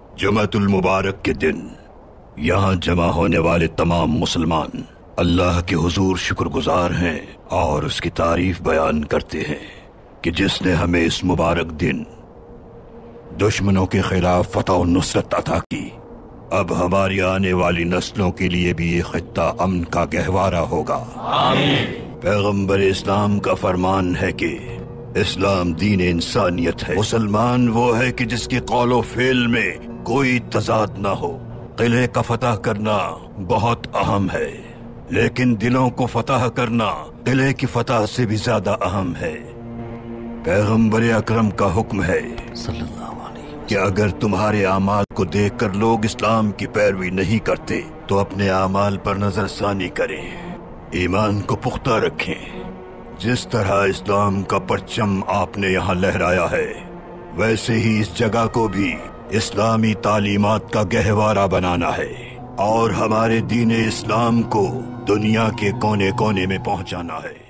جمعۃ المبارک کے دن یہاں جمع ہونے والے تمام مسلمان اللہ کے حضور شکر گزار ہیں اور اس کی تعریف بیان کرتے ہیں کہ جس نے ہمیں اس مبارک دن دشمنوں کے خلاف فتح و نصرت عطا کی۔ اب ہماری آنے والی نسلوں کے لیے بھی یہ خطہ امن کا گہوارہ ہوگا۔ آمین۔ پیغمبر اسلام کا فرمان ہے کہ اسلام دین انسانیت ہے۔ مسلمان وہ ہے کہ جس کے قول و فعل میں کوئی تضاد نہ ہو۔ قلعے کا فتح کرنا بہت اہم ہے، لیکن دلوں کو فتح کرنا قلعے کی فتح سے بھی زیادہ اہم ہے۔ پیغمبر اکرم کا حکم ہے صلی اللہ علیہ وسلم کہ اگر تمہارے اعمال کو دیکھ کر لوگ اسلام کی پیروی نہیں کرتے تو اپنے اعمال پر نظر ثانی کریں، ایمان کو پختہ رکھیں۔ جس طرح اسلام کا پرچم آپ نے یہاں لہرایا ہے، ویسے ہی اس جگہ کو بھی اسلامی تعلیمات کا گہوارہ بنانا ہے اور ہمارے دین اسلام کو دنیا کے کونے کونے میں پہنچانا ہے۔